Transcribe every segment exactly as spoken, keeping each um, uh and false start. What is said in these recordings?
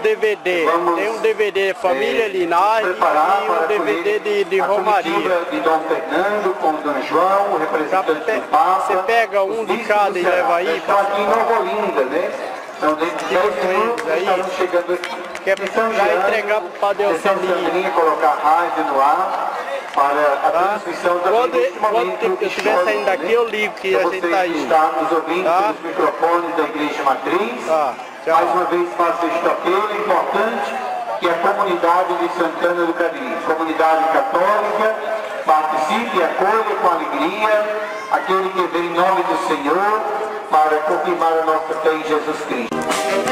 D V D. Tem um D V D de Família Linhares e um D V D de, de Romaria. De Dom Fernando com Dom João, o representante Pe do Papa. você pega um de cada e leva aí. Estão aqui em Nova Olinda, né? Então, dentro de dez minutos, estarão chegando aqui. Que é para entregar para o Padre Alceninha. Colocar rádio no ar para a transmissão da Quando, quando eu estiver saindo daqui, né? Eu ligo que a gente está aí. Está nos ouvindo tá? pelos microfones da Igreja Matriz. Tá. Mais uma vez faço este apelo importante que a comunidade de Santana do Cariri, comunidade católica, participe e acolha com alegria aquele que vem em nome do Senhor para confirmar a nossa fé em Jesus Cristo.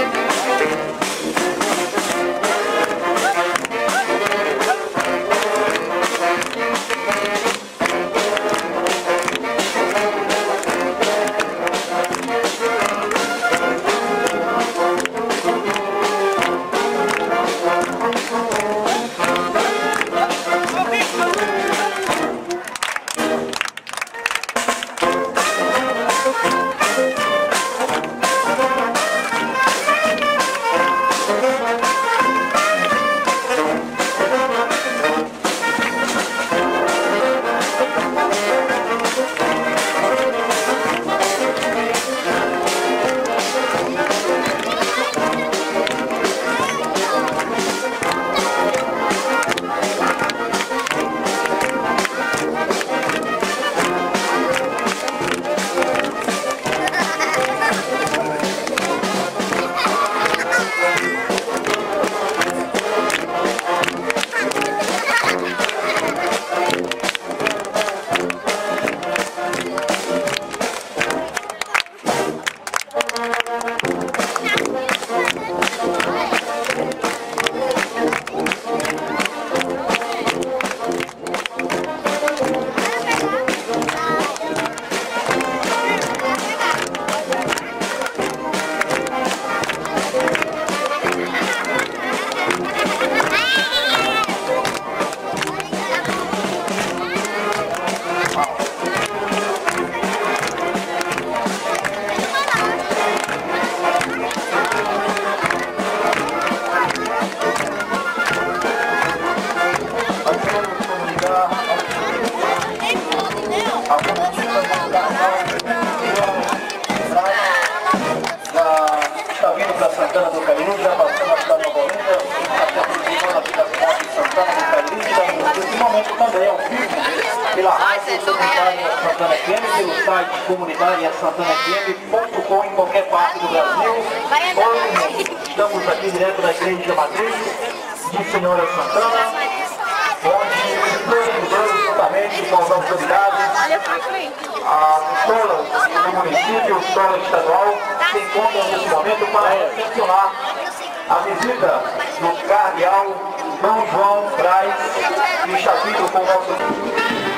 Santana do Cariri, já passamos para Nova Olinda, até a na vida de Santana do Cariri. Esse momento também é um vivo pela rádio comunitária Santana F M, pelo site comunitária santana f m ponto com em qualquer parte do Brasil. Hoje estamos aqui direto da Igreja Matriz de Senhora Santana, onde estamos juntamente com as autoridades, as escolas do município, a escola estadual, se encontram nesse momento para recepcionar a visita do cardeal Dom João Braz e Chavito com o nosso...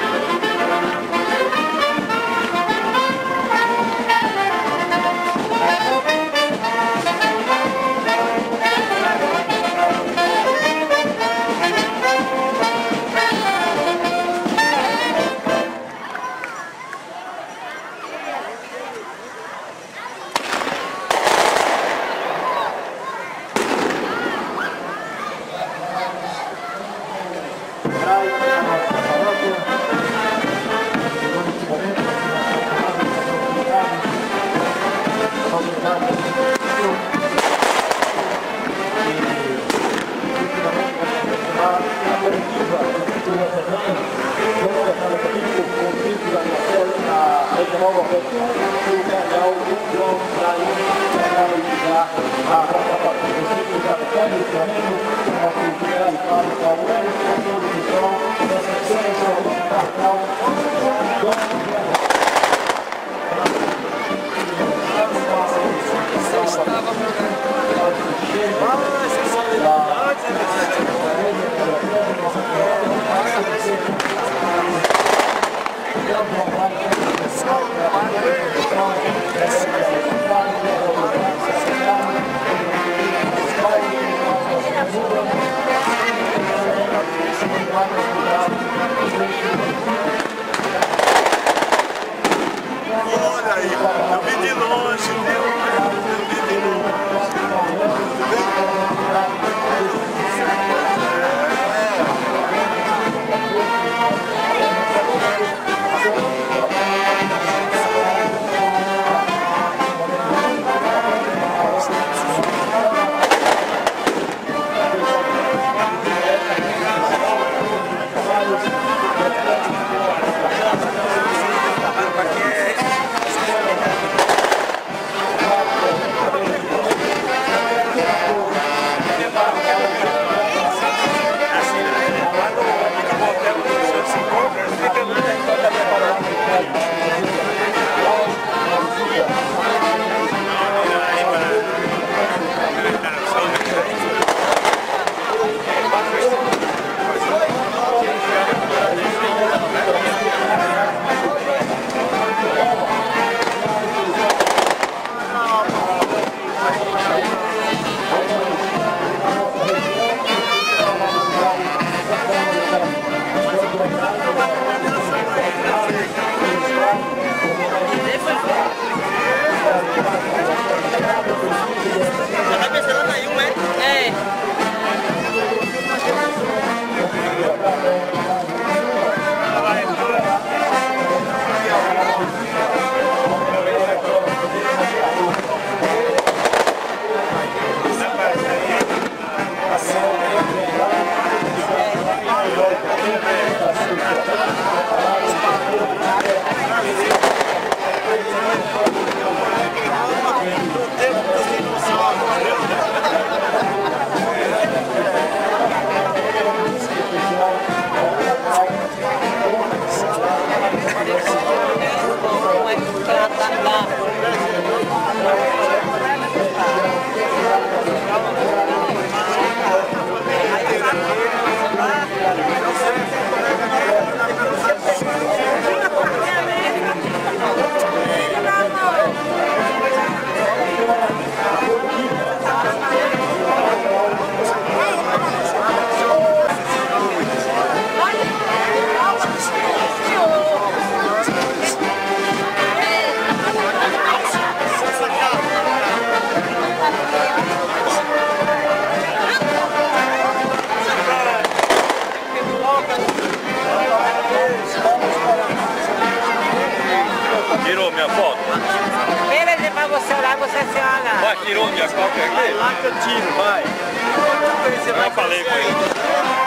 Tirou minha foto? Beleza, pra você olhar, você se olha. Vai, tirou minha foto aqui? Vai lá que eu tiro, vai. Eu já falei com ele.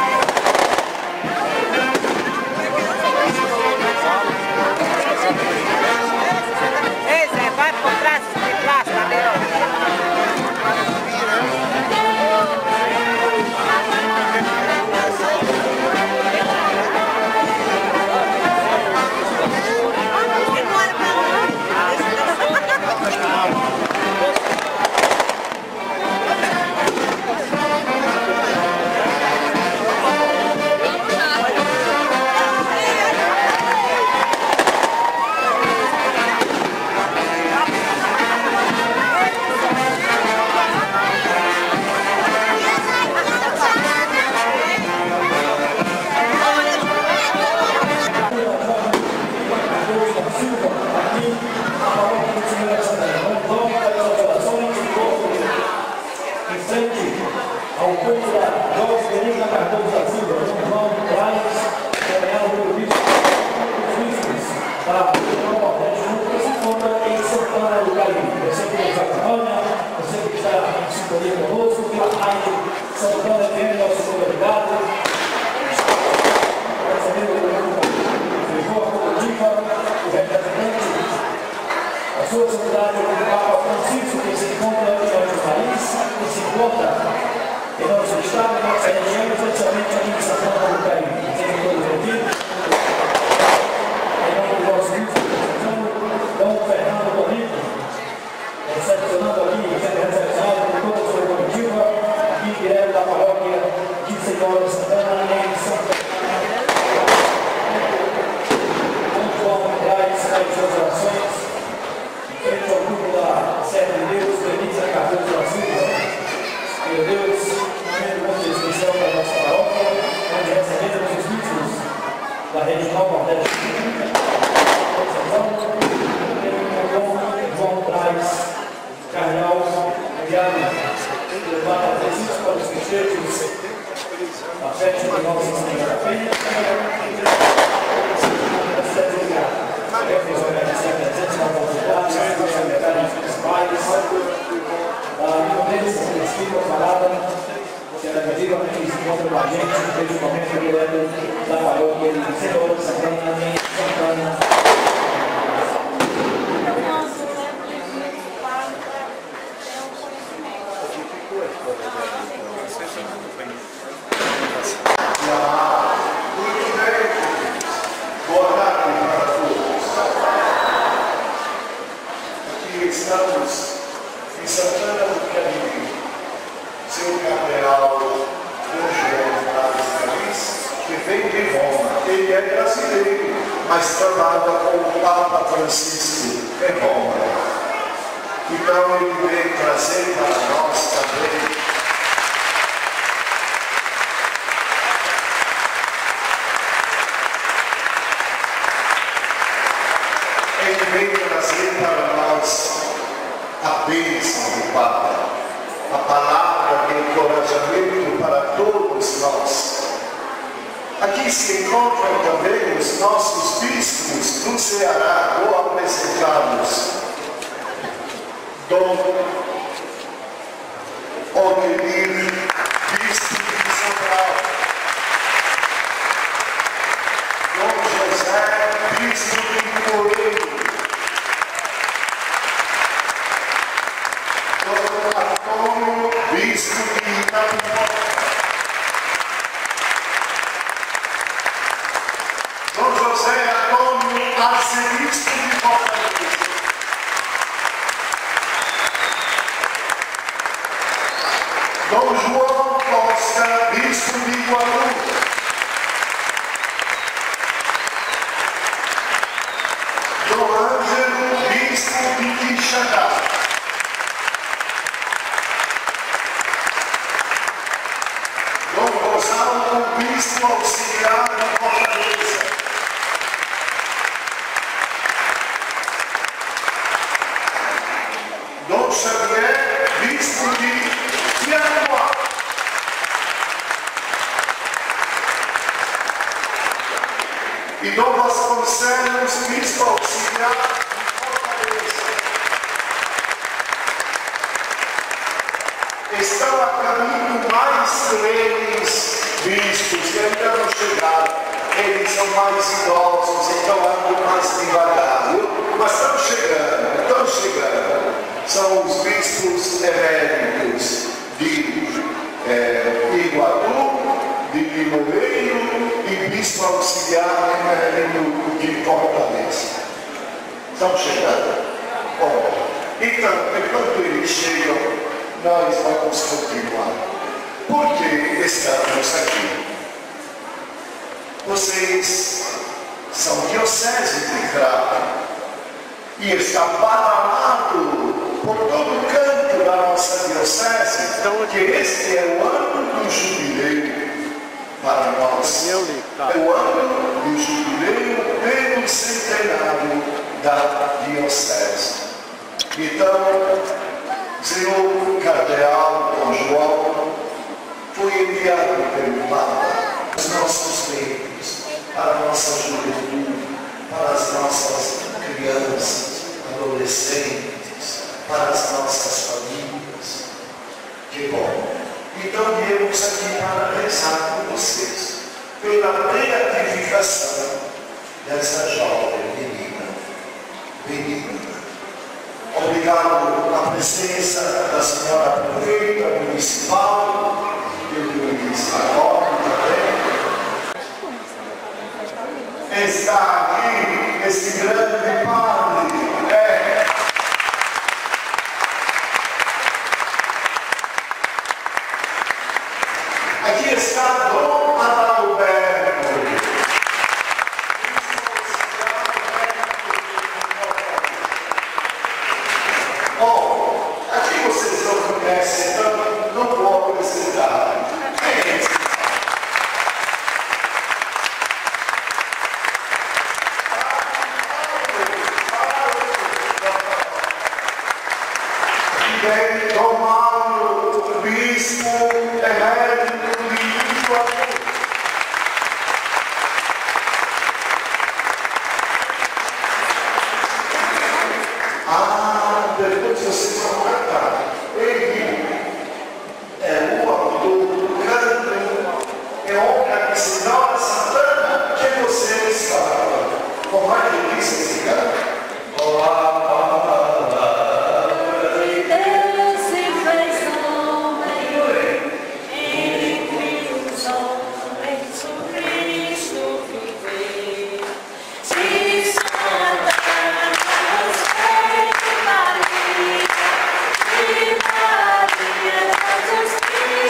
Ei, Zé, vai por trás de plástico, sua sociedade do Papa Francisco, que se encontra em nosso país, que se encontra em nosso estado, em nossa região, especialmente aqui em São Paulo do Caribe. Tem todos aqui. Em nome do nosso bispo, Dom Fernando Bonito, recepcionando aqui, sendo recepcionado por toda a sua comitiva, aqui direto da paróquia de Senhora Santana, em São Paulo. Dom João traz as suas orações. Frente ao grupo da Serra de Deus, Denise Cardoso da Silva, meu Deus, momento muito especial para a nossa paróquia, onde recebemos os vítimos da Regional Nordeste. João traz Carnal, enviado levar a presídio para os festejos da festa de Nossa Senhora da Penha. Que ela efetivamente se encontra com a gente desde o momento direto da paróquia de Senhora Santana em Santana. Boa tarde para todos. Aqui estamos Santana do Caribe, seu cardeal Angelo brasileiro, mas trabalha com o Papa Francisco em Roma. Então ele veio trazer para nós também ele veio trazer para nós a bênção do Papa, a palavra de encorajamento para todos nós. Aqui se encontram também os nossos bispos do Ceará, ou apresentados. Dom Odemir, bispo de São Paulo. Dom José, bispo de Coelho. Dom Antônio, bispo de Itapicó. Dom José Antônio, arcebispo de Fortaleza. Dom João Costa, bispo de Iguaçu. Dom Ângelo, bispo de Quixadá. Dom Gonçalo, bispo auxiliar de Fortaleza. Dom Xavier, bispo de Pianuá. E Dom Vasconcelos, bispo auxiliar de Fortaleza. Estão a caminho mais três bispos que ainda não chegaram. Eles são mais idosos, então andam mais devagar, viu? Mas estão chegando, estão chegando. São os bispos eméritos de é, Iguatu, de Limoeiro e bispo auxiliar emérito de Fortaleza. Estão chegando? Bom, então, enquanto eles chegam, nós vamos continuar. Por que estamos aqui? Vocês são diocese de Crato e está badalado por todo o canto da nossa diocese, então que este é o ano do jubileu para nós. É o ano do jubileu pelo centenário da diocese. Então, senhor cardeal Dom João foi enviado pelo Papa os nossos tempos, para a nossa juventude, para as nossas crianças, adolescentes, para as nossas famílias. Que bom! Então viemos aqui para rezar com vocês pela beatificação dessa jovem menina. Menina. Obrigado à presença da senhora prefeita municipal, e do municipal também. Está aqui esse grande padre. É. Aqui está Dom Adalberto. Bom, aqui vocês não conhecem, então não vou apresentar. Quem é esse? Vem Dom Mauro, bispo emérito de Iguaçu. Ah, depois vocês vão cantar. Ele é o autor do canto, é obra de Senhora Santana que vocês falam. Como é que diz esse canto? Olá.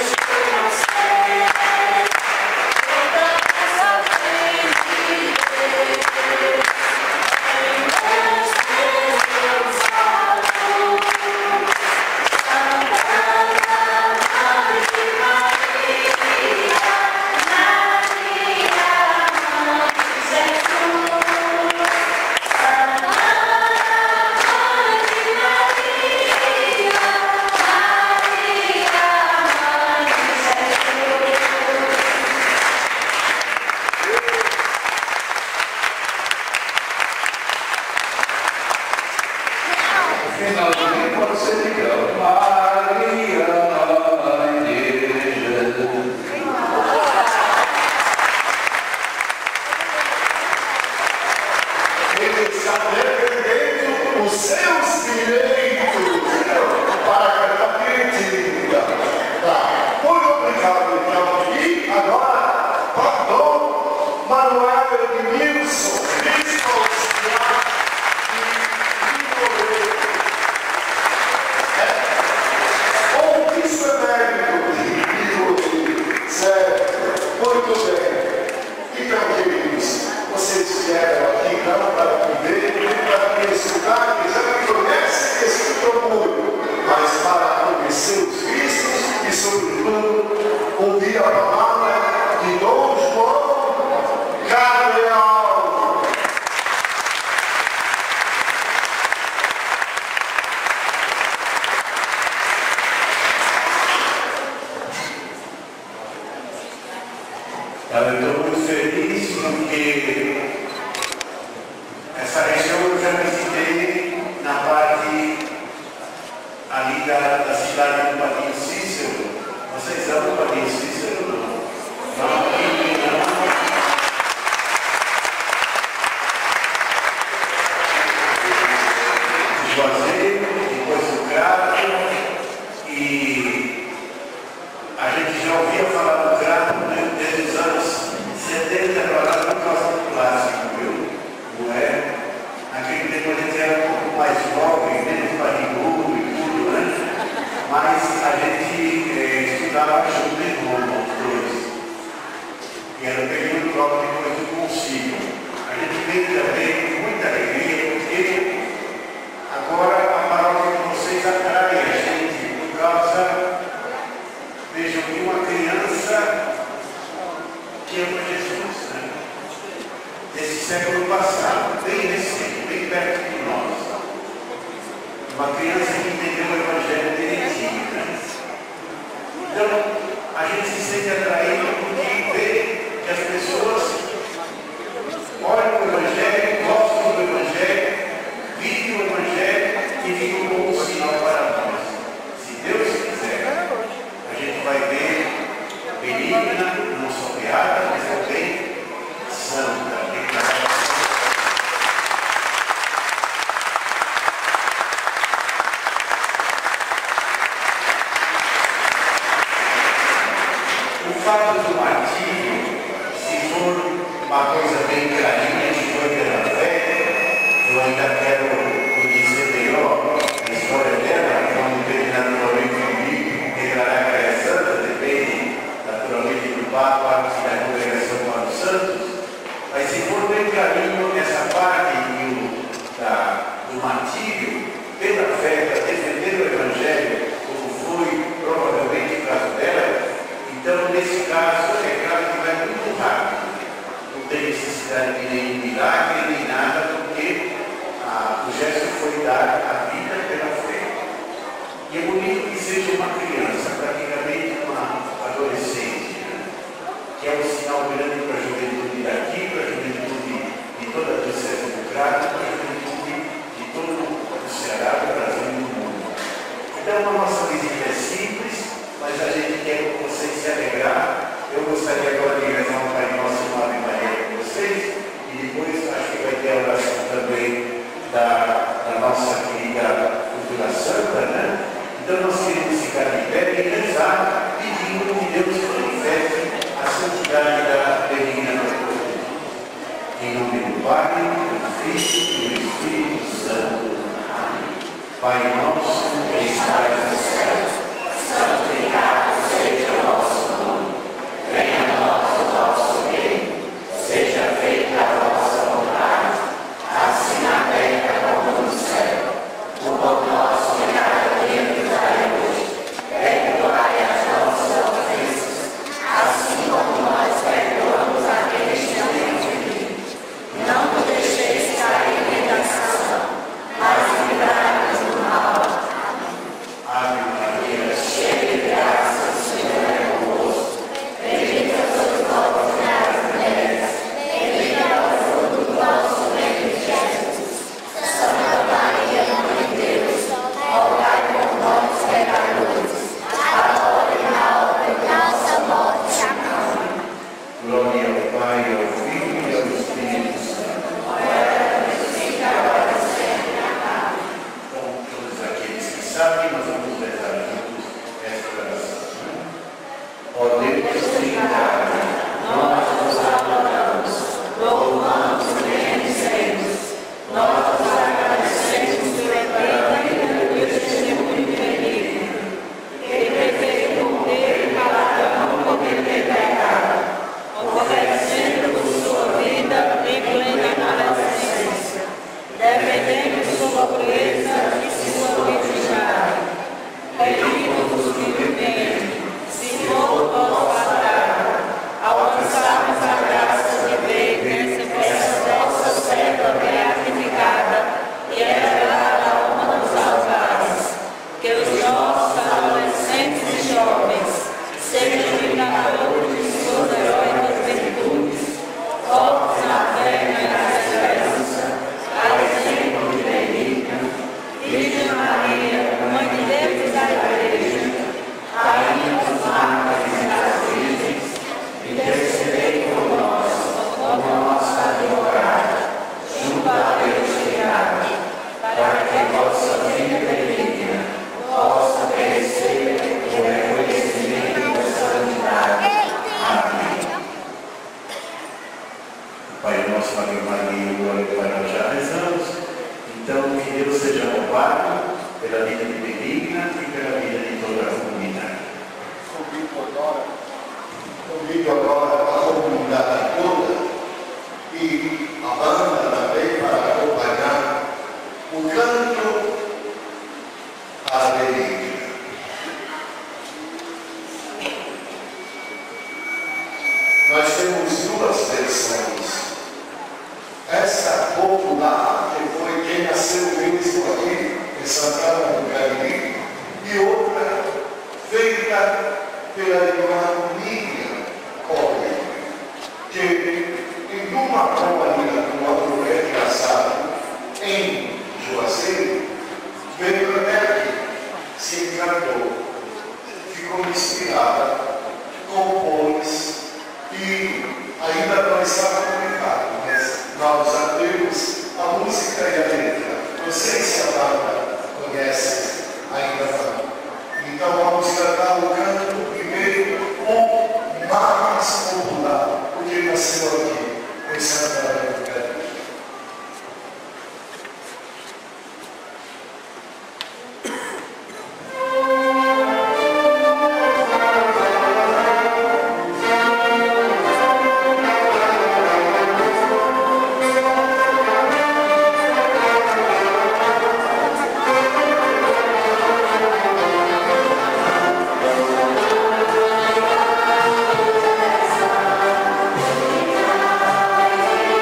Thank you. Então, queridos, vocês vieram aqui não para comer, nem para me escutar, que já me conhecem esse orgulho, mas para conhecer os vistos e, sobretudo, ouvir a palavra de Dom João Cardeal. Eu estou muito feliz porque essa região eu já visitei na parte ali da, da cidade do Padrinho Cícero. Vocês amam o Padrinho Cícero? Não? Não, não. Juazeiro, depois do Crato, e a gente já ouvia falar do Crato desde os anos setenta para lá por causa do clássico, viu? Não é? Naquele tempo a gente era um pouco mais jovem, menos barrigudo e tudo, né? Mas a gente eh, estudava junto em Roma, os dois. E era um período logo depois do concílio. A gente veio também com muita alegria, porque agora a palavra de vocês atrai a gente por causa, vejam, que uma criança que ama Jesus, né? Desse século passado, bem recente, bem perto de nós. Uma criança que entendeu o Evangelho direitinho, né? Então, a gente se sente atraído porque vê que as pessoas olham o Evangelho, gostam do Evangelho, vivem o Evangelho e ficam como um sinal para nós. Se Deus quiser, a gente vai ver benigna, não só beata, mas também santa. O fato do martírio, se for uma coisa bem clarinha, que foi pela fé, eu ainda quero conhecer melhor a história dela, quando ele naturalmente comigo, declarar que ela é santa, depende naturalmente do Papa e da congregação para os santos, mas se for bem clarinho essa parte do, da, do martírio, pela fé, para defender o Evangelho, como foi provavelmente o caso dela, então nesse caso é claro que vai muito rápido. Não tem necessidade de nenhum milagre, nem nada, porque ah, o gesto foi dar a vida pela fé. E é bonito que seja uma criança, praticamente uma adolescente, né? Que é um sinal grande para a juventude daqui, para a juventude de toda a diocese do Crato, para a juventude de todo o Ceará, do Brasil e do mundo. Então a nossa visita é simples, mas a gente quer com vocês se alegrar. Eu gostaria agora de rezar um Pai Nosso e uma Ave Maria com vocês, e depois acho que vai ter a oração também da, da nossa querida futura santa, né? Então nós queremos ficar de pé e rezar, pedindo que Deus manifeste a santidade da benigna nossa. Em nome do Pai, do Filho e do Espírito Santo. Amém. Pai nosso, que estás no céu, santificado seja o vosso nome. Venha a nós o vosso reino. Seja feita a vossa vontade, assim na terra como no céu. O pão nosso de cada dia nos dai hoje. Perdoai as nossas ofensas, assim como nós perdoamos aqueles que nos ofendem. Não nos deixeis cair em tentação, mas livrai-nos do mal. Ave Maria, cheia de graça, o Senhor é convosco. Bendita sois vós entre as mulheres, bendito é o fruto do vosso ventre, Jesus. Santa Maria, Mãe de Deus, rogai por nós, pecadores, agora e na hora de nossa morte. Amém. Glória ao Pai, ao Filho e ao Espírito Santo. Agora e agora sempre. Amém. Bom, todos aqueles que sabem, nós vamos rezar juntos esta oração. Ó Deus Trindade, nós vos adoramos, louvamos e bendizemos. Nós vos agradecemos pela vida e o testemunho benigno, que prefere morrer e calar não cometer pecado. perdemos sua pureza e sua virgindade. Redimos-nos que vivem, se for vosso agrado, alcançarmos a graça de ver nessa vossa serva beatificada e elevar a alma dos altares. Que os nossos adolescentes e jovens sejam imitadores de suas heróicas virtudes, fortes na fé e na esperança, a exemplo de Benigna, Virgem Maria, Mãe de Deus e da Igreja, Rainha dos mártires e das virgens, intercedei por nós, como nossa advogada, junto a Deus chegada, para que vossa vida benigna possa crescer no reconhecimento da santidade. Amém. Pai nosso, Ave Maria, glória ao Pai, nós já rezamos. Então, que Deus seja louvado pela vida de Benigna e pela vida de toda a comunidade. Convido agora, convido agora a comunidade toda e a banda também para acompanhar o canto à Benigna. Nós temos duas versões. Essa popular, que foi quem nasceu mesmo aqui em Santana do Cariri, e outra feita pela irmã Miriam Colli, que em uma companhia de um outro engraçado em Juazeiro, Bernadette se encantou, ficou inspirada, compôs e ainda não estava publicado, mas nós já temos a música e a letra. Não sei se a banda conhece, ainda não. Então vamos cantar o canto primeiro, o mais popular, porque nasceu aqui em Santana do Cariri. Amém.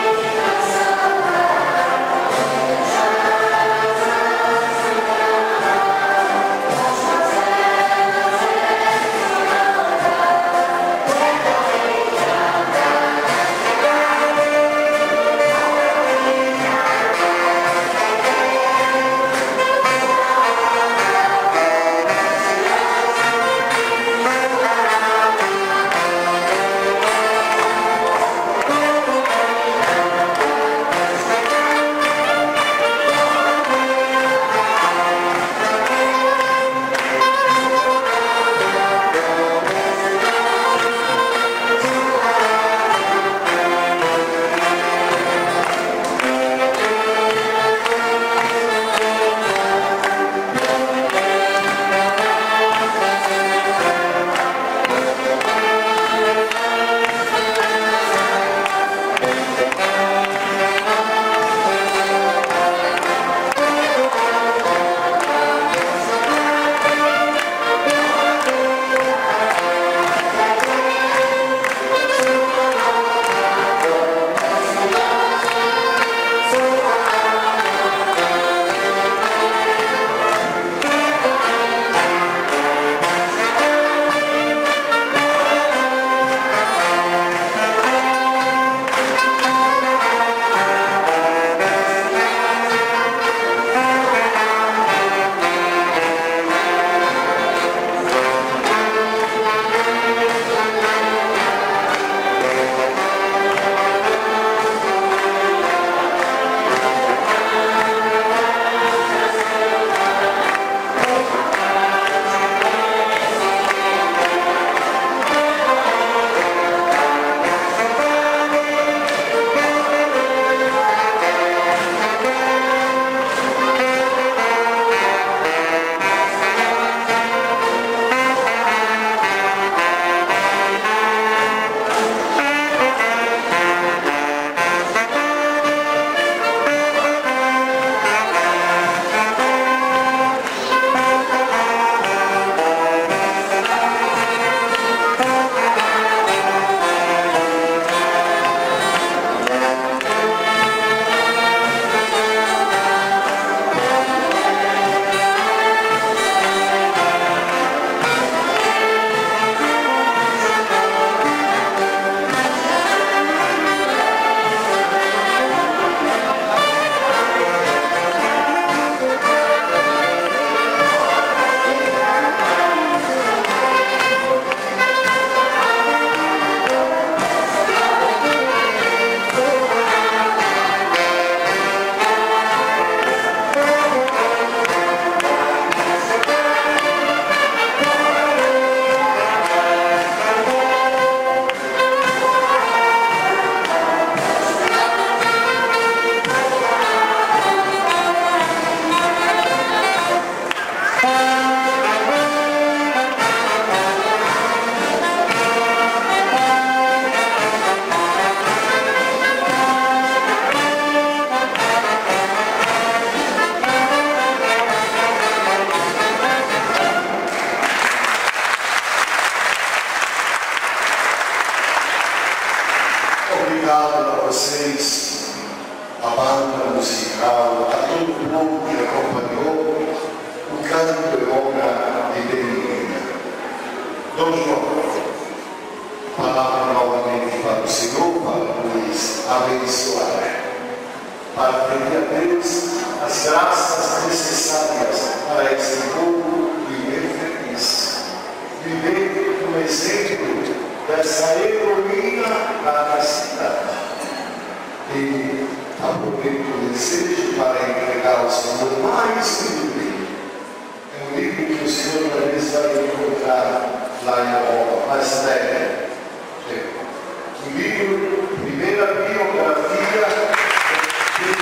Obrigado a vocês, a banda musical, a todo mundo que acompanhou o canto de honra de Benigna. Dom João, palavra novamente para o Senhor, para nos abençoar, para pedir a Deus as graças necessárias para esse povo viver feliz, viver um exemplo dessa heroína da cidade. E aproveito o desejo para entregar ao Senhor mais um livro. É um livro que o Senhor talvez vai encontrar lá em Roma, mas é um livro, primeira biografia de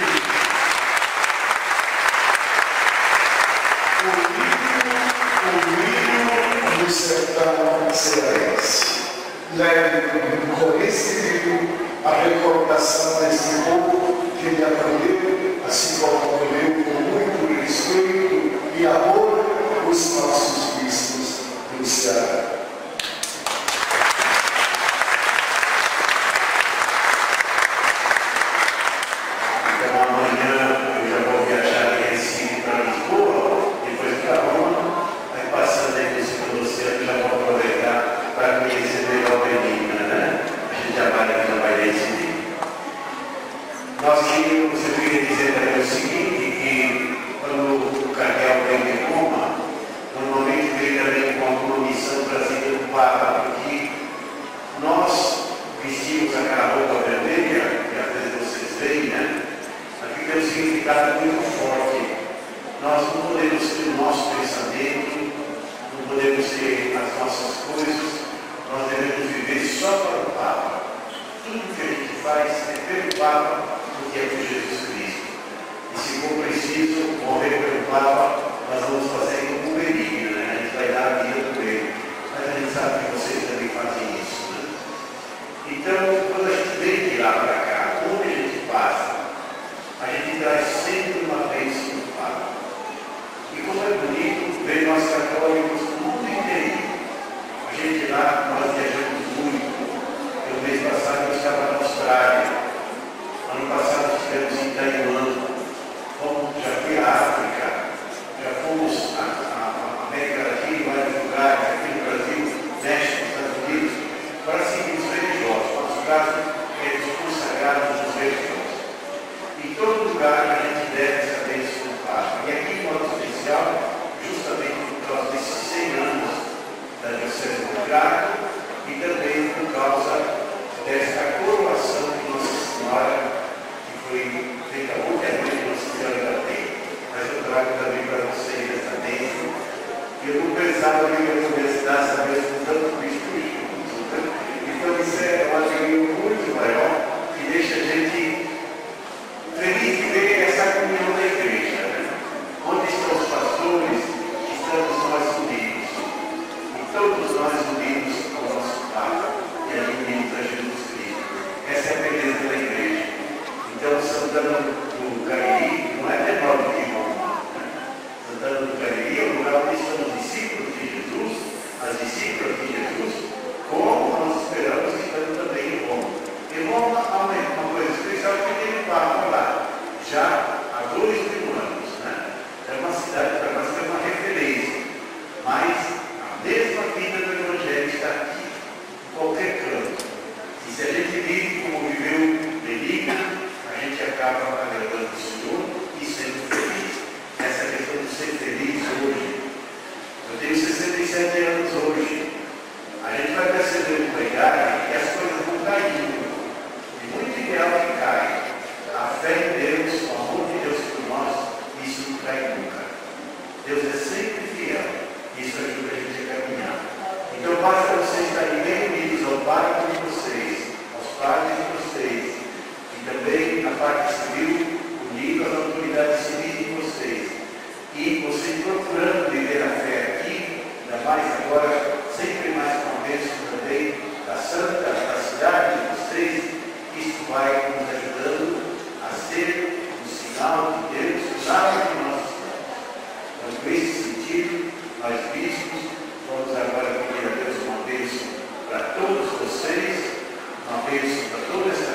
o livro do sertão cearense. Leve com esse livro a recordação desse povo que ele acolheu, assim como acolheu com muito respeito e amor os nossos bispos do Ceará. Então amanhã eu já vou viajar de Recife para Lisboa, depois para Roma, aí passando aí no segundo oceano já vou aproveitar para conhecer melhor a Benigna, né? A gente já vai, já vai ler esse livro. Nós queríamos, eu queria dizer também o seguinte, que quando o cardeal vem de Roma, normalmente vem também com alguma missão trazida do Papa, porque nós vestimos aquela roupa vermelha, que às vezes vocês veem, né? Aqui tem um significado muito forte. Nós não podemos ter o nosso pensamento, não podemos ter as nossas coisas, nós devemos viver só para o Papa. Tudo que a gente faz é pelo Papa, porque é por Jesus Cristo. E se for preciso morrer pelo Papa, nós vamos fazer como Benigna, né? A gente vai dar a vida por ele. Mas a gente sabe que vocês também fazem isso, né? Então, quando a gente vem de lá para cá, onde a gente passa, a gente traz sempre uma bênção do Papa. E como é bonito ver nós católicos do mundo inteiro. A gente lá, nós viajamos muito. No mês passado eu estava na Austrália. Ano passado estivemos em Taiwan. Fomos, já fui à África. Já fomos à América Latina, vários lugares, aqui no Brasil, México, Estados Unidos, para seguir os religiosos. Nosso caso é os consagrados dos religiosos. Em todo lugar a gente deve essa bênção do Papa. E aqui, em modo especial, justamente por causa desses cem anos da Diocese do Crato e também por causa desta coroação de Nossa Senhora, que foi feita ontem à noite Nossa Senhora da Penha. Mas eu trago também para vocês essa bênção. E eu não pensava que eu ia começar essa bênção com tanto Cristo junto. Então isso é uma alegria muito maior que deixa a gente feliz de ver essa comunhão da igreja, né? Onde estão os pastores, estamos nós unidos. E todos nós unidos ao nosso Papa e unidos a Jesus Cristo. Essa é a beleza da igreja. Então, Santana do Cariri não é menor do que Roma. Santana do Cariri é o lugar onde estão os discípulos de Jesus, as discípulas de Jesus, como nós esperamos que estamos também em Roma. Em Roma há uma coisa especial que tem o Papa lá, já há dois mil anos, né? É uma cidade para nós que é uma referência, mas a mesma vida do Evangelho está aqui, em qualquer canto. E se a gente vive como viveu Benigna, a gente acaba agradando o Senhor e sendo feliz. Essa questão de ser feliz hoje. Eu tenho sessenta e sete anos hoje. A gente vai percebendo com a idade que as coisas vão caindo. E muito ideal que cai. A fé em Deus, o amor de Deus por nós, isso não cai nunca. Deus é sempre fiel. Isso ajuda a gente a caminhar. Então basta vocês estarem bem unidos ao Pai de vocês, aos pais de vocês, e também na parte civil, unidos às autoridades civis de vocês. E vocês procurando viver a fé aqui, ainda mais agora, sempre mais com a bênção também da Santa, da cidade de vocês, isso vai nos ajudando a ser um sinal de Deus, usado de nosso Senhor. Então, nesse sentido, nós bispos, vamos agora pedir a Deus uma bênção para todos vocês, uma bênção para toda essa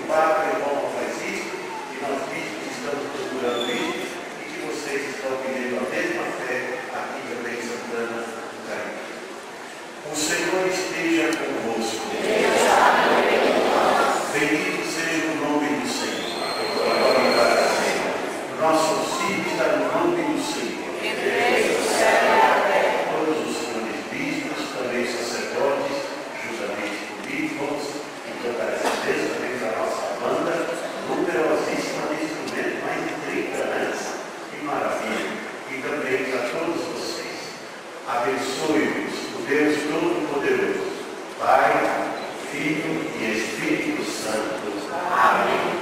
o Papa e Roma faz isso, e nós bispos estamos procurando isso, e que vocês estão vivendo a mesma fé aqui também em Santana do Cariri. O Senhor esteja convosco. Bendito seja o nome do Senhor. Nosso auxílio está no nome do Senhor. Todos os senhores bispos, também sacerdotes, justamente políticos, então para certeza também para a nossa banda, numerosíssima de instrumentos, mais de trinta, né? Que maravilha! E também para todos vocês. Abençoe-vos o Deus Todo-Poderoso, Pai, Filho e Espírito Santo. Amém.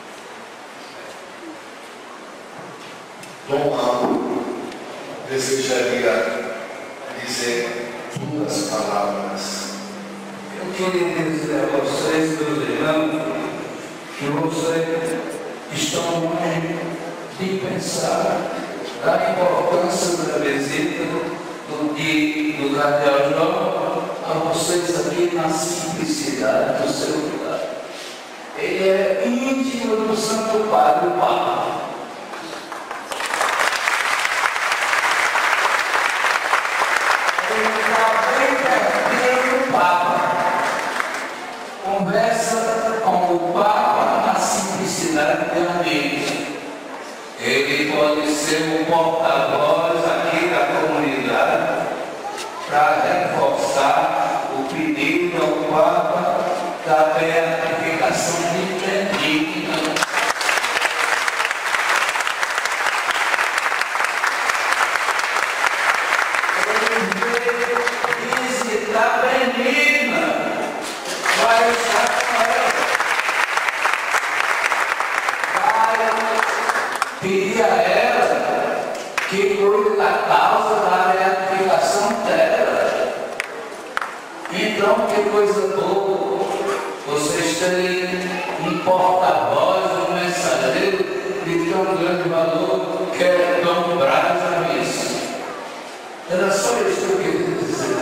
Dom Mauro desejaria dizer duas palavras. Eu queria dizer a vocês, meus irmãos, que vocês estão longe de pensar da importância da visita do, de, do Cardeal João a vocês aqui na simplicidade do seu lugar. Ele é íntimo do Santo Padre, o Papa. Ele está bem pertinho do Papa. Conversa com o Papa na simplicidade de amigo. Ele pode ser o porta-voz aqui da comunidade para reforçar o pedido ao Papa da beatificação de Benedito. Visitar Benigna, vai estar com ela, vai pedir a ela que cuide da causa da beatificação dela. Então, que coisa boa vocês terem um porta-voz, um mensageiro de tão grande valor que é Dom Braz a missa. Era só isso que eu queria dizer.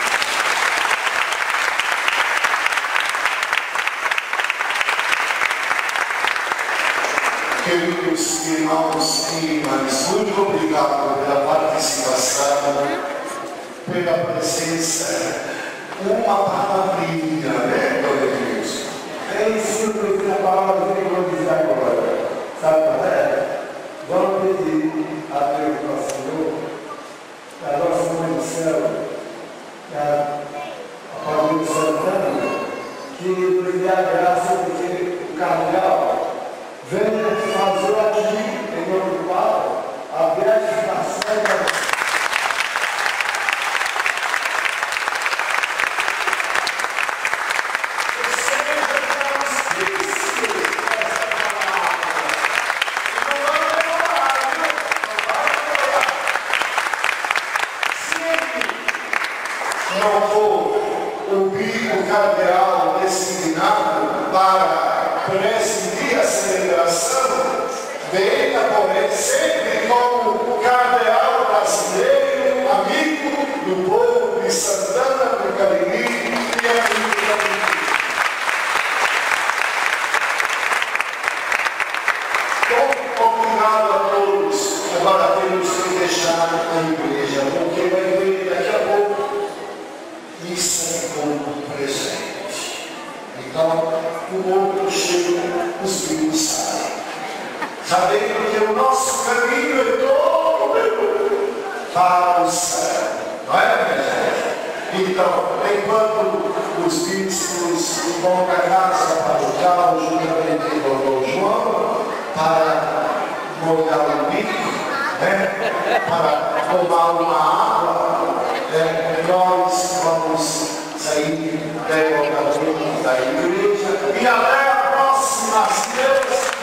Queridos irmãos e irmãs, muito obrigado pela participação, pela presença. Uma palavrinha, né, Dona Deus? É isso que a palavra que eu vou dizer agora. Sabe qual é? Vamos pedir a Deus, nosso Senhor, a nossa Mãe do Céu, a família Santana, que nos dê a graça de que o cardeal venha fazer aqui, em nome do Papa, a beatificação da não for o cardeal designado para presidir a celebração, venha, porém, sempre como cardeal brasileiro, amigo do povo de Santana do Cariri e amigo do Cariri. Então, obrigado a todos. Agora temos que deixar a igreja, porque vai ver daqui a pouco missa como presente. Então, o outro chega, os filhos saem. Sabendo que o nosso caminho é todo para o céu. Não é, minha gente? Então, enquanto os bispos vão para a casa paroquial, juntamente com o Dom João, para molhar o bico, né? Para tomar uma água, né? Nós vamos sair devotamente da igreja e até a próxima, se Deus quiser.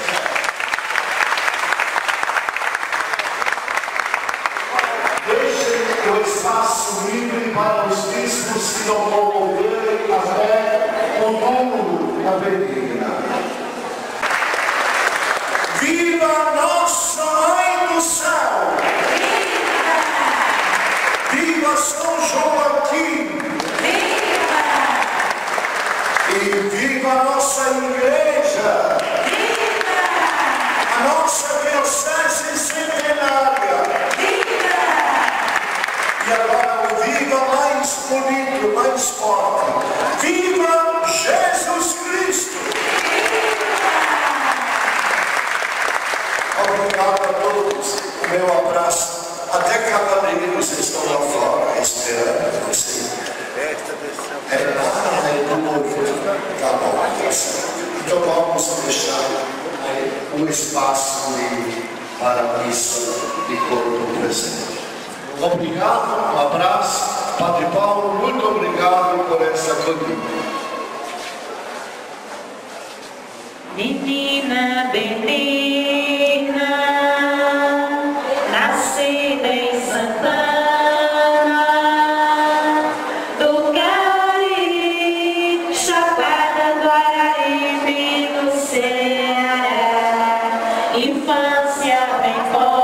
Deixem o espaço livre para os bispos que não vão poder até o túmulo da Benigna. Viva Nossa Mãe do Céu! Então vamos deixar um espaço livre para a missa de corpo presente. Obrigado, um abraço. Padre Paulo, muito obrigado por essa comida. Menina Benigna, nascida em Santana do Cariri, Chapada do Araripe do Ceará, infância bem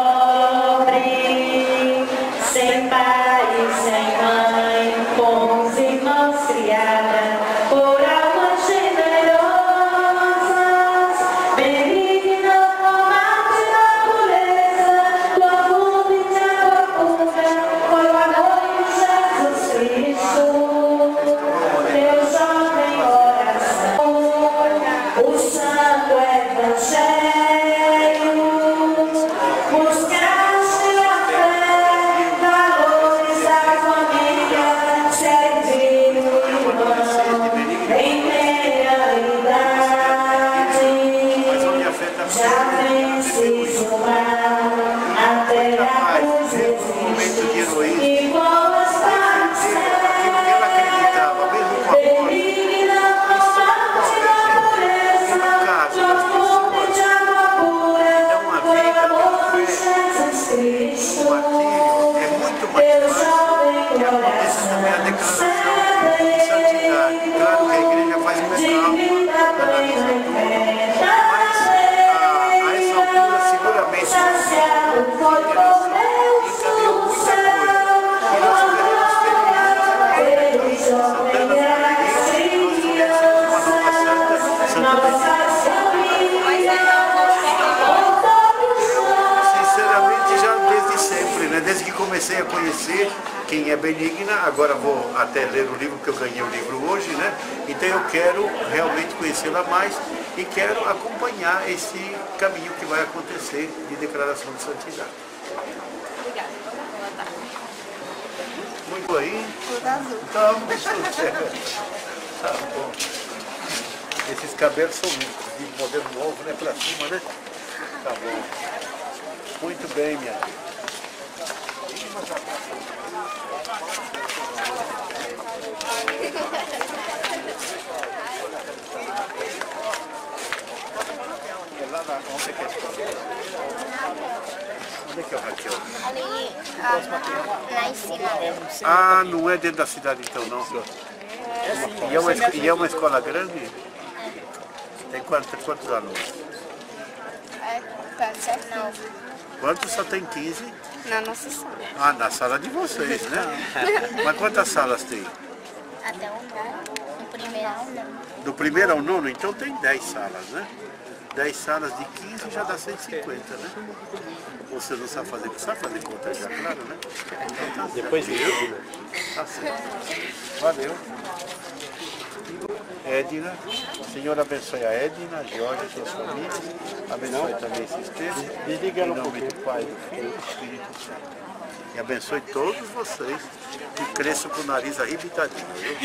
pobre, sem pai e sem mãe, com os irmãos criada por almas generosas, benigna como arte da pureza, tua fome de água pura, foi o amor de Jesus Cristo, teu jovem coração, o santo evangelho, buscaste a fé, valores da família, servir o irmão, em meia idade, já vences o mal, até a cruz existe, igual as benigna como arte da pureza, tua fome de água pura, foi o amor de Jesus Cristo, teu jovem coração, de vida plena e verdadeira, saciado foi por Deus no céu, aquele jovem graça e criança, nossas famílias, Sinceramente, já desde sempre, né? Desde que comecei a conhecer quem é Benigna, agora vou até ler o livro, porque eu ganhei o livro hoje, né? Então eu quero realmente conhecê-la mais e quero acompanhar esse caminho que vai acontecer de declaração de santidade. Obrigada. Muito aí? Tudo azul. Tá, muito certo. Tá bom. Esses cabelos são de modelo novo, né? Pra cima, né? Tá bom. Muito bem, minha filha. Lá na, onde é que é a escola? Onde é que é o Raquel? Ali, ah, lá em cima. Ah, não é dentro da cidade então, não? E é uma, esco- e é uma escola grande? Tem quantos, quantos alunos? É, pode ser não. Quantos? Só tem quinze? Na nossa sala. Ah, na sala de vocês, né? Mas quantas salas tem? Até o nono. No primeiro aula. Do primeiro ao nono, então tem dez salas, né? dez salas de quinze já dá cento e cinquenta, né? Você não sabe fazer, sabe fazer conta já, claro, né? Então tá Depois de tudo, né? Tá certo. Valeu. Edna, o Senhor abençoe a Edna, a Jorge e suas famílias. Abençoe também esses textos. Desliga ela um Em nome pouquinho. do Pai, do Filho e do Espírito Santo. E abençoe todos vocês que cresçam com o nariz arrebitadinho, viu?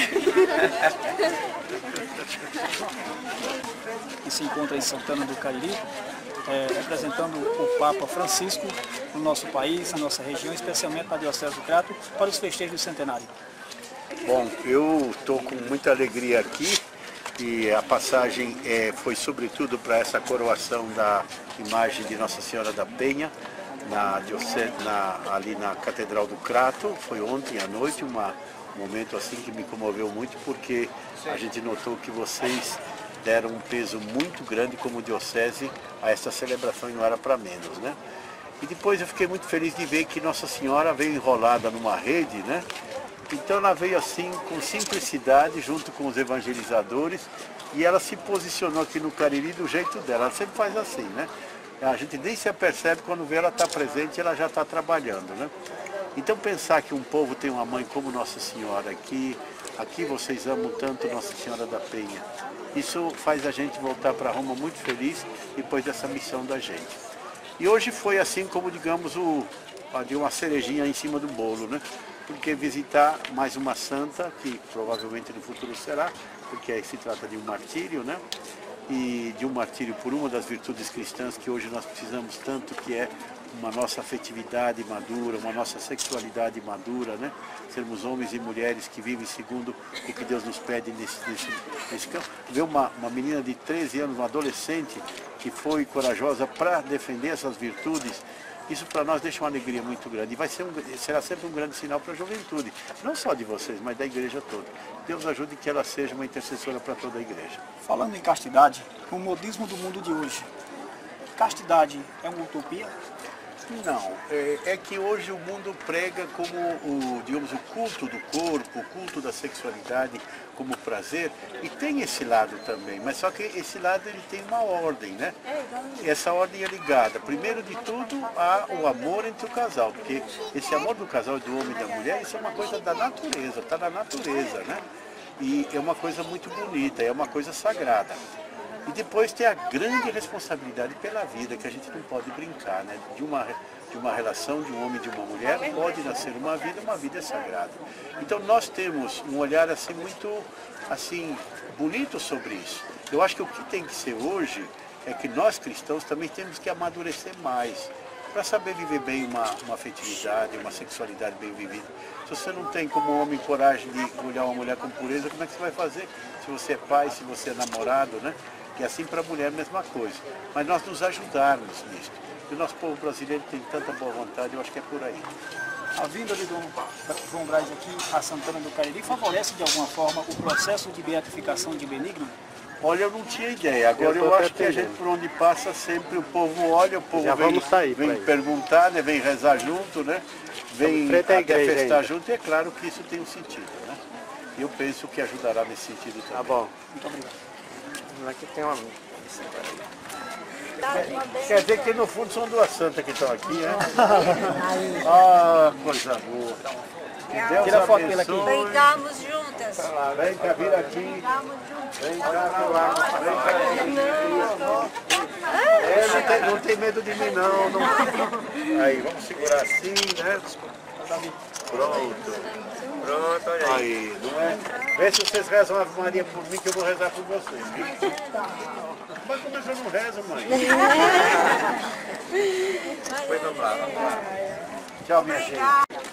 Que se encontra em Santana do Cariri, é, representando o Papa Francisco no nosso país, na nossa região, especialmente na Diocese do Crato, para os festejos do centenário. Bom, eu estou com muita alegria aqui e a passagem é, foi sobretudo para essa coroação da imagem de Nossa Senhora da Penha, na, diocese, na, ali na Catedral do Crato. Foi ontem à noite, uma, um momento assim que me comoveu muito, porque a gente notou que vocês deram um peso muito grande como diocese a essa celebração e não era para menos, né? E depois eu fiquei muito feliz de ver que Nossa Senhora veio enrolada numa rede, né? Então ela veio assim com simplicidade junto com os evangelizadores e ela se posicionou aqui no Cariri do jeito dela. Ela sempre faz assim, né? A gente nem se apercebe quando vê ela estar presente, ela já está trabalhando, né? Então pensar que um povo tem uma mãe como Nossa Senhora, que aqui vocês amam tanto Nossa Senhora da Penha, isso faz a gente voltar para Roma muito feliz depois dessa missão da gente. E hoje foi assim como, digamos, o, de uma cerejinha em cima do bolo, né? Porque visitar mais uma santa, que provavelmente no futuro será, porque aí se trata de um martírio, né? e de um martírio por uma das virtudes cristãs que hoje nós precisamos tanto, que é uma nossa afetividade madura, uma nossa sexualidade madura, né? Sermos homens e mulheres que vivem segundo o que Deus nos pede nesse, nesse, nesse campo. Ver uma, uma menina de treze anos, uma adolescente, que foi corajosa para defender essas virtudes, isso para nós deixa uma alegria muito grande. E vai ser um, será sempre um grande sinal para a juventude, não só de vocês, mas da igreja toda. Deus ajude que ela seja uma intercessora para toda a igreja. Falando em castidade, o modismo do mundo de hoje, castidade é uma utopia? Não, é, é que hoje o mundo prega como o, digamos, o culto do corpo, o culto da sexualidade como prazer, e tem esse lado também, mas só que esse lado ele tem uma ordem, né? E essa ordem é ligada, primeiro de tudo, ao amor entre o casal, porque esse amor do casal, do homem e da mulher, isso é uma coisa da natureza, está na natureza, né? E é uma coisa muito bonita, é uma coisa sagrada. E depois tem a grande responsabilidade pela vida, que a gente não pode brincar, né? De uma, de uma relação de um homem e de uma mulher, pode nascer uma vida, uma vida é sagrada. Então nós temos um olhar assim muito assim, bonito sobre isso. Eu acho que o que tem que ser hoje é que nós cristãos também temos que amadurecer mais, para saber viver bem uma, uma afetividade, uma sexualidade bem vivida. Se você não tem como homem coragem de olhar uma mulher com pureza, como é que você vai fazer? Se você é pai, se você é namorado, né? E assim para a mulher a mesma coisa. Mas nós nos ajudarmos nisso. E o nosso povo brasileiro tem tanta boa vontade, eu acho que é por aí. A vinda de Dom João Braz aqui a Santana do Cariri favorece de alguma forma o processo de beatificação de Benigno? Olha, eu não tinha ideia. Agora eu, eu acho que a gente por onde passa sempre o povo olha, o povo Já vem, sair vem perguntar, né? Vem rezar junto, né? Vem até festar ainda. junto, e é claro que isso tem um sentido, né? E eu penso que ajudará nesse sentido também. Tá bom. Muito obrigado. Aqui tem uma... Quer dizer que no fundo são duas santas que estão aqui, né? Ah, coisa boa. Deus Tira a foto dele aqui. Brincamos juntas. Vem cá, vira aqui. Vem cá, do lado. Vem cá. É, não, tem, não tem medo de mim, não. não. Aí, vamos segurar assim, né? Pronto. Pronto, olha aí. Aí, não é? Vê se vocês rezam a Ave Maria por mim, que eu vou rezar por vocês. Viu? Mas como eu não rezo, mãe? Pois vamos lá, vamos lá. Tchau, minha gente.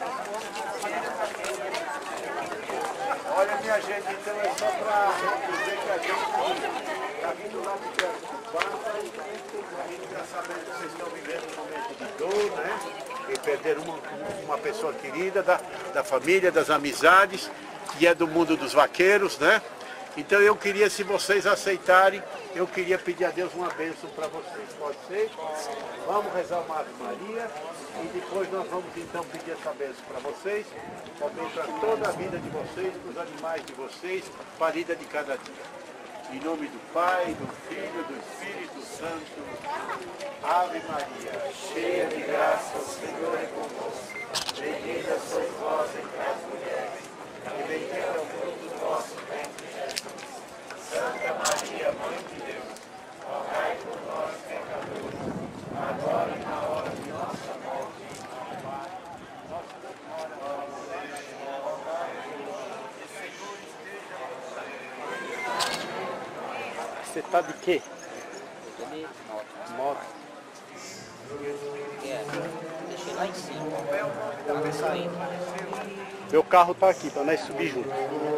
Olha, minha gente, então é só para dizer que a gente está vindo lá de perto do barco, a gente está sabendo que vocês estão vivendo um momento de dor, né? E perderam uma, uma pessoa querida da, da família, das amizades, que é do mundo dos vaqueiros, né? Então eu queria, se vocês aceitarem, eu queria pedir a Deus uma bênção para vocês. Pode ser? Vamos rezar uma Ave Maria e depois nós vamos então pedir essa bênção para vocês, também para toda a vida de vocês, para os animais de vocês, para a vida de cada dia. Em nome do Pai, do Filho, do Espírito Santo. Ave Maria, cheia de graça, o Senhor é convosco. Bendita sois vós entre as mulheres, e bendito é o fruto do vosso ventre, Jesus. Santa Maria, Mãe de Deus, rogai por nós, pecadores, agora e na hora de nossa morte. Amém. Nossa Senhora, rogai por nós. Senhor esteja. Você tá de quê? Moto. Deixei lá em cima. Meu carro tá aqui, para nós subir junto.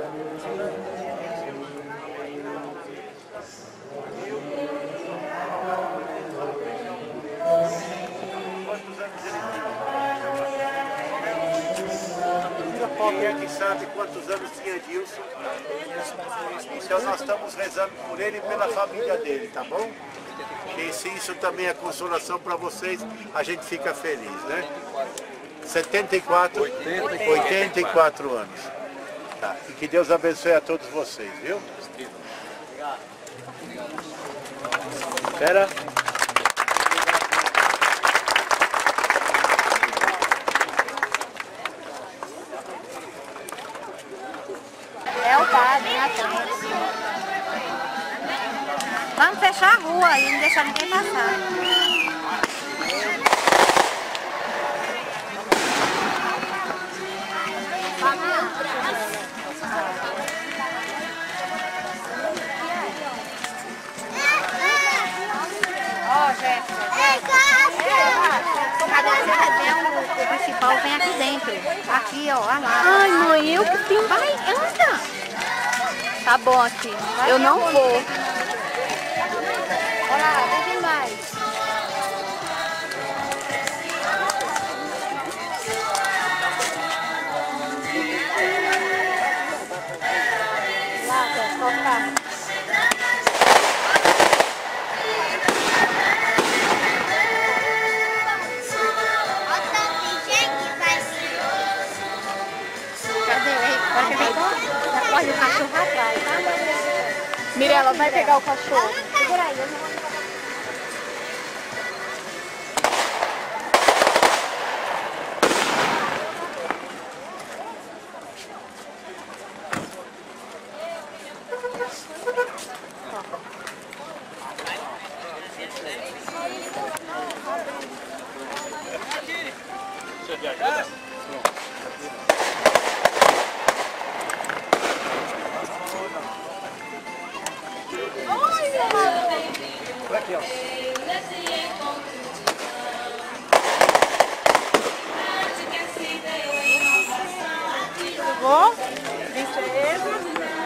Quem que sabe quantos anos tinha Dilson? Então nós estamos rezando por ele e pela família dele, tá bom? E se isso também é consolação para vocês, a gente fica feliz, né? setenta e quatro, oitenta e quatro anos. Tá. E que Deus abençoe a todos vocês, viu? Espera. É o padre, né? Vamos fechar a rua aí, não deixar ninguém passar. Cada vez que vem o principal vem aqui dentro. Aqui, ó, olha lá. Ai, mãe, eu que tenho... Vai, anda. Tá bom aqui. Eu não vou. Olha lá, vem demais. Lá, quer colocar. Olha o cachorro atrás, tá? Mirela, vai pegar o cachorro. Segura aí, eu não... Você me ajuda? Aqui, ó. Tudo bom? Princesa.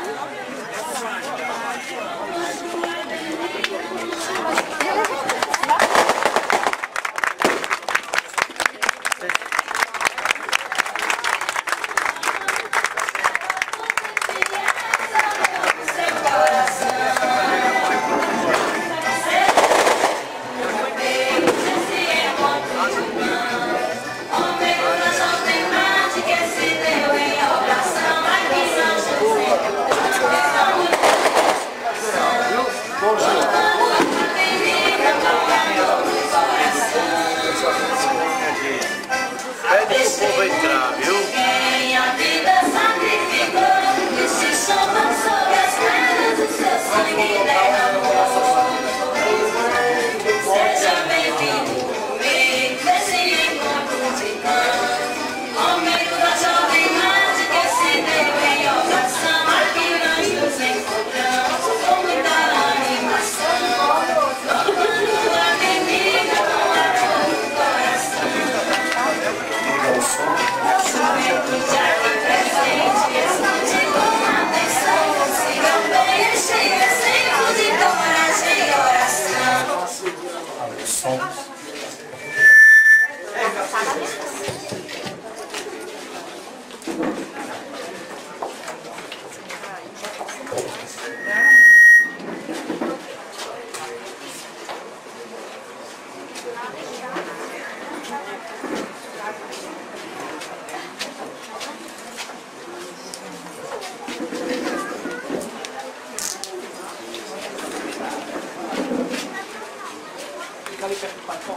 Pede pro povo entrar, viu? Quem a vida sacrificou, este sombra sobre as pedras do seu sangue derramou. Seja bem-vindo comigo nesse encontro de canto. Aumento da jovem mãe que se deu em oração. Aqui nós nos encontramos com muita animação. Tocando a avenida com a dor no coração. Juventude aqui presente, escute com atenção. Sigam bem este exemplo de coragem e oração. Fica ali perto do patrão.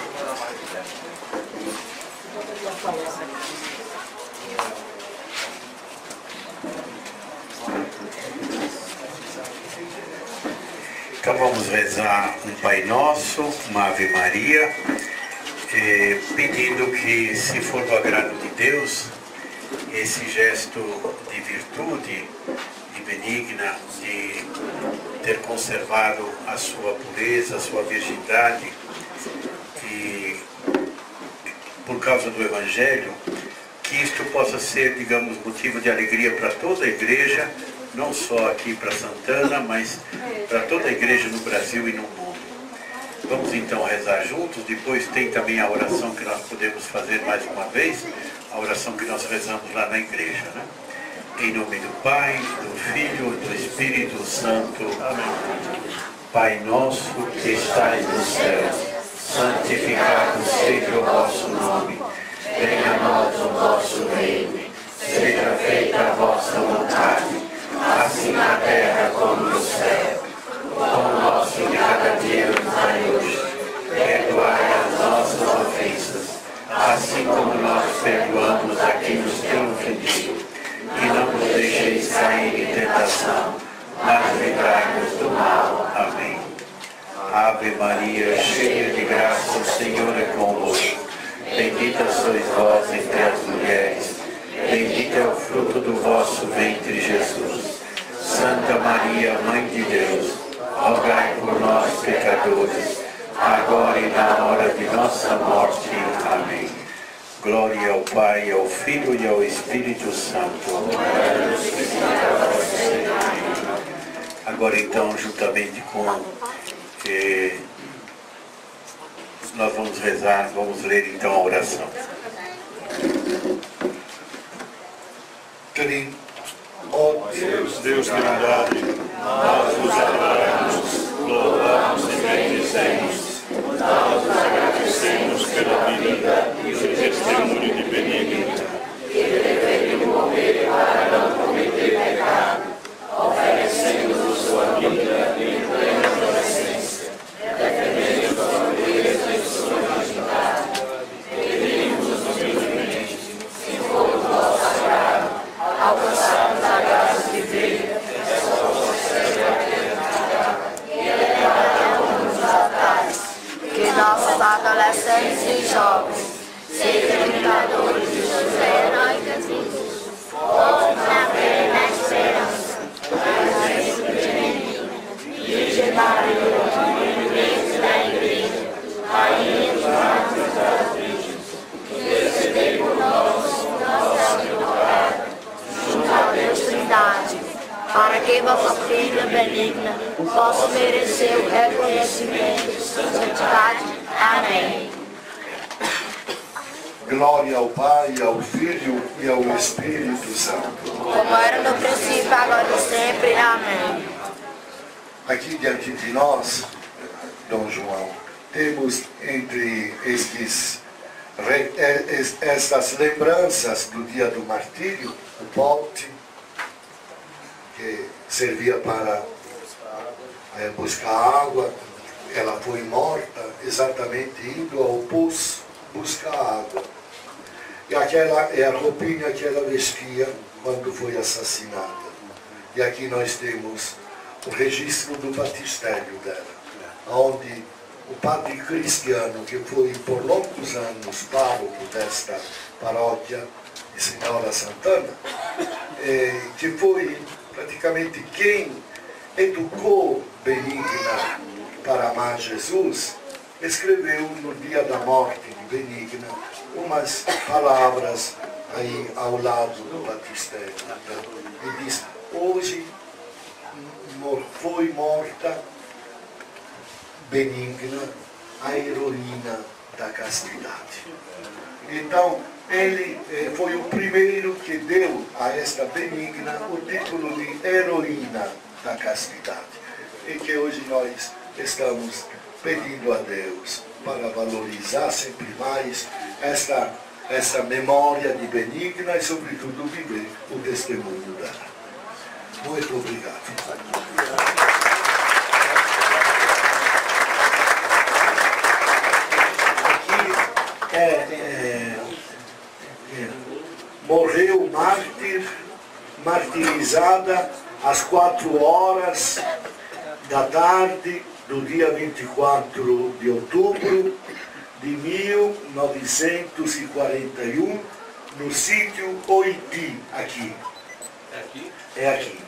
Então vamos rezar um Pai Nosso, uma Ave Maria, eh, pedindo que, se for do agrado de Deus, esse gesto de virtude, de benigna, de ter conservado a sua pureza, a sua virgindade, e por causa do Evangelho, que isto possa ser, digamos, motivo de alegria para toda a igreja, não só aqui para Santana, mas para toda a igreja no Brasil e no mundo. Vamos então rezar juntos, depois tem também a oração que nós podemos fazer mais uma vez, a oração que nós rezamos lá na igreja, né? Em nome do Pai, do Filho e do Espírito Santo. Amém. Pai nosso que estais no céu, santificado seja o vosso nome. Venha a nós o vosso reino. Seja feita a vossa vontade, assim na terra como no céu. O pão nosso de cada dia nos dai hoje. Perdoai as nossas ofensas, assim como nós perdoamos a quem nos tem ofendido. E não nos deixeis cair em tentação, mas livrai-nos do mal. Amém. Ave Maria, cheia de graça, o Senhor é convosco. Bendita sois vós entre as mulheres, bendito é o fruto do vosso ventre, Jesus. Santa Maria, Mãe de Deus, rogai por nós, pecadores, agora agora e na hora de nossa morte. Amém. Glória ao Pai, ao Filho e ao Espírito Santo. Agora então, juntamente com... Eh, nós vamos rezar, vamos ler então a oração. Ó Deus, Deus de bondade, nós vos adoramos, louvamos e bendizemos. Nós vos agradecemos pela vida e o testemunho de Benigna, que preferiu morrer para não cometer pecado, oferecendo sua vida em plena adolescência, defendendo sua pureza e sua virgindade. Pedimos humildemente, se for do vosso agrado, alcançarmos a graça de vida, essa vossa eternidade, e elevaremos os altares, Que nossos adolescentes e jovens sejam imitadores de José e Jesus, fortes na fé e na esperança, Virgem Maria, Igreja da Igreja, Rainha dos Mártires das Virgens, intercedei por nós, Nossa Senhora, junto a Deus Trindade, para que vossa filha benigna possa merecer o reconhecimento de sua santidade. Amém. Glória ao Pai, ao Filho e ao Espírito Santo. Como era no princípio, agora e sempre. Amém. Aqui diante de nós, Dom João, temos entre estes, estas lembranças do dia do martírio, o bote, que servia para é, buscar água. Ela foi morta exatamente indo ao poço buscar água. E aquela é a roupinha que ela vestia quando foi assassinada. E aqui nós temos o registro do batistério dela, onde o padre Cristiano, que foi por longos anos pároco desta paróquia de Senhora Santana, é, que foi praticamente quem educou Benigna para amar Jesus, escreveu no dia da morte de Benigna umas palavras aí ao lado do batistério. E diz: hoje foi morta Benigna, a heroína da castidade. Então, ele eh, foi o primeiro que deu a esta Benigna o título de heroína da castidade. E que hoje nós estamos pedindo a Deus para valorizar sempre mais esta, esta memória de Benigna e, sobretudo, viver o testemunho dela. Muito obrigado. Aqui é, é, é, morreu mártir, martirizada às quatro horas da tarde do dia vinte e quatro de outubro de mil novecentos e quarenta e um, no sítio Oiti, aqui. É aqui? É aqui.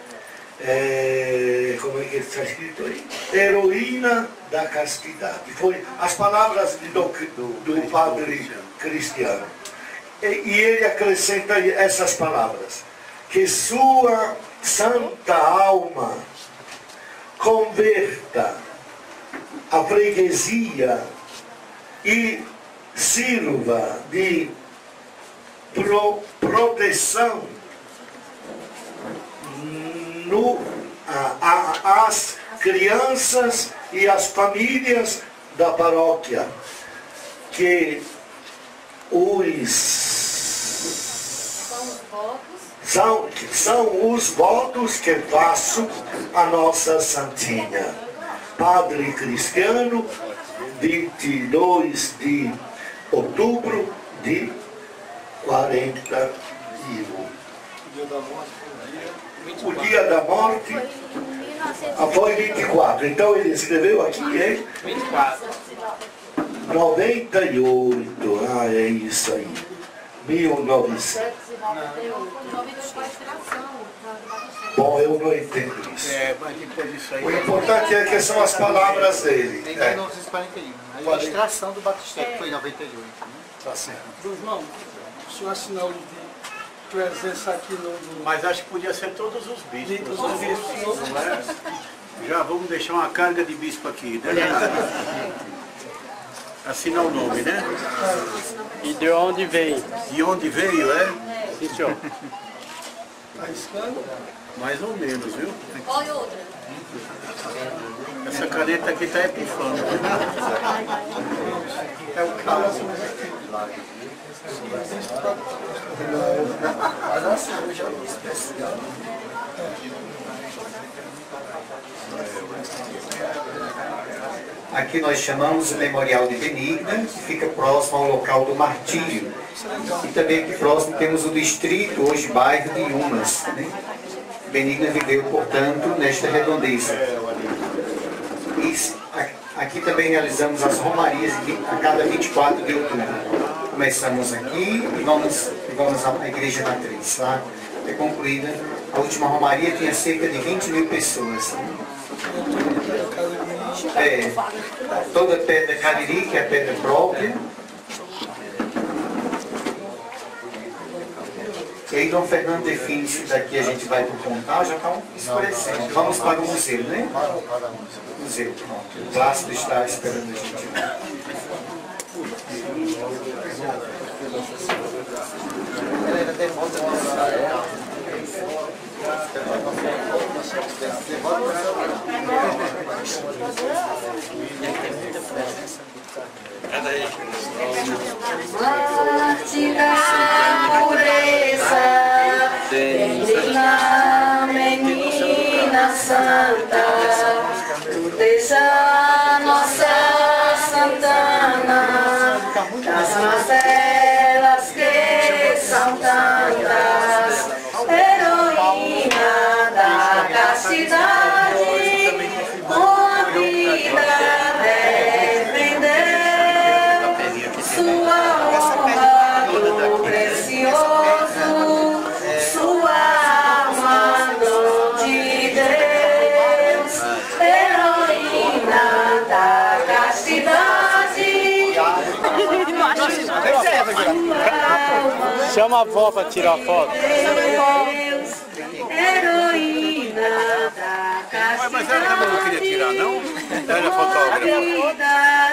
É, como é que está escrito aí? Heroína da castidade. Foi as palavras de do, do, do padre Cristiano. E, e ele acrescenta essas palavras: que sua santa alma converta a freguesia e sirva de pro, proteção no, a, a, as crianças e as famílias da paróquia, que os são, são os votos que faço a nossa santinha. Padre Cristiano, vinte e dois de outubro de quarenta e um. O dia da morte foi vinte e quatro. Então ele escreveu aqui em vinte e quatro. noventa e oito. Ah, é isso aí. mil e novecentos. Bom, eu não entendo isso. É, mas depois disso aí... O importante é que são as palavras dele. Em É. mil novecentos e quarenta e um, a ilustração do Batistério, que foi em noventa e oito. Né? Tá certo. João, o senhor assinou de presença aqui no... no... Mas acho que podia ser todos os bispos. Todos os bispos. Não é? Já vamos deixar uma carga de bispo aqui, né? Assinar o nome, né? E de onde vem? De onde veio, é? Sim, senhor. Arriscando? Mais ou menos, viu? Qual e outra? Essa caneta aqui tá epifando, viu? É o cara assim, Mas assim, eu já vi especial. Aqui nós chamamos o Memorial de Benigna, que fica próximo ao local do martírio. E também aqui próximo temos o distrito, hoje bairro de Umas. Né? Benigna viveu, portanto, nesta redondeza. E aqui também realizamos as romarias a cada vinte e quatro de outubro. Começamos aqui e vamos, e vamos à igreja matriz. Tá? É concluída. A última romaria tinha cerca de vinte mil pessoas. É, toda pedra cariri, que é a pedra própria. E aí Dom Fernando define se daqui a gente vai para o Pontal, já está escurecendo. Vamos para o museu, né? Museu, pronto. O Plácido está esperando a gente. É daí. Marte da pureza, benigna menina santa, tu seja nossa Santana, das mazelas que são tantas, heroína da castidade, uma vida defender, sua honra do precioso, sua alma dom de Deus, heroína da castidade, Chama a avó para tirar a foto. heroína da castidade. Mas ela também não queria tirar, não? Ela é fotógrafa.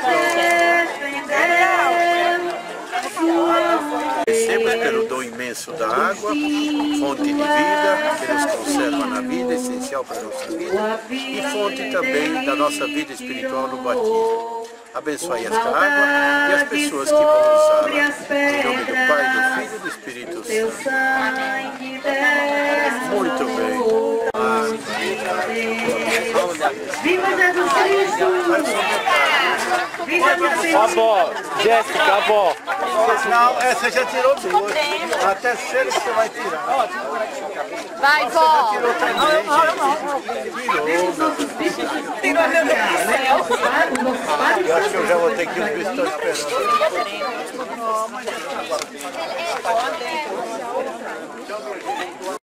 Agradecemos pelo dom imenso da água, fonte de vida, que nos conserva na vida, essencial para a nossa vida, e fonte também da nossa vida espiritual no batismo. Abençoe esta água e as pessoas que vão usá-la. Em nome do Pai, do Filho e do Espírito Santo. Muito bem. Viva Jesus Cristo! Viva Jesus Cristo! Avó, Jéssica, avó. Não, essa já tirou duas. A terceira que você vai tirar. Vai, vó. Tirou também. Tirou. Tirou meu Deus do céu! Eu acho que eu já vou ter que os bichos estão esperando.